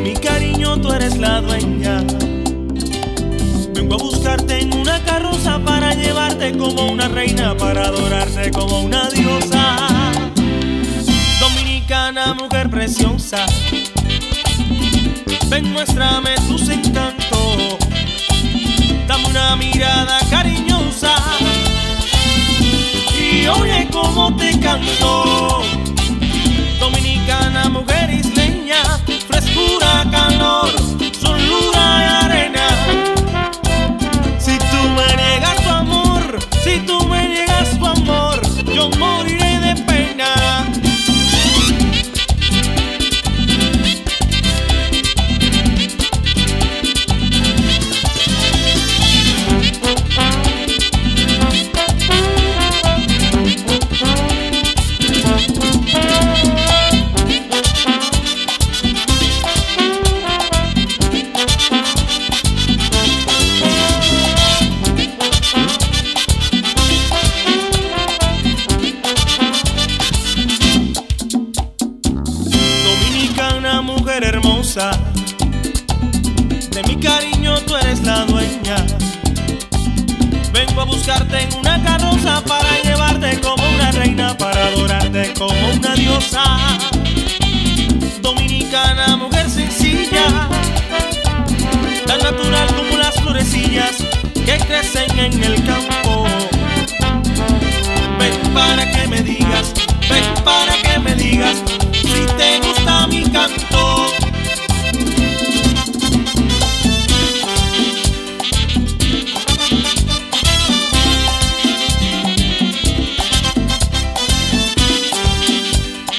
mi cariño tú eres la dueña. Vengo a buscarte en una carroza para llevarte como una reina, para adorarte como una diosa. Dominicana, mujer preciosa, ven, muéstrame tus encantos, dame una mirada cariñosa y oye cómo te canto. Dominicana, mujer isleña, frescura, calor, solura y arena. Si tú me niegas tu amor, si tú me niegas tu amor, yo moriré de pena. Mujer hermosa, de mi cariño tú eres la dueña. Vengo a buscarte en una carroza para llevarte como una reina, para adorarte como una diosa. Dominicana, mujer sencilla, tan natural como las florecillas que crecen en el campo. Ven para que me digas, ven para que me digas si te gusta mi canto.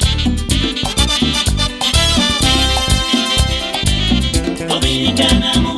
Dominicana.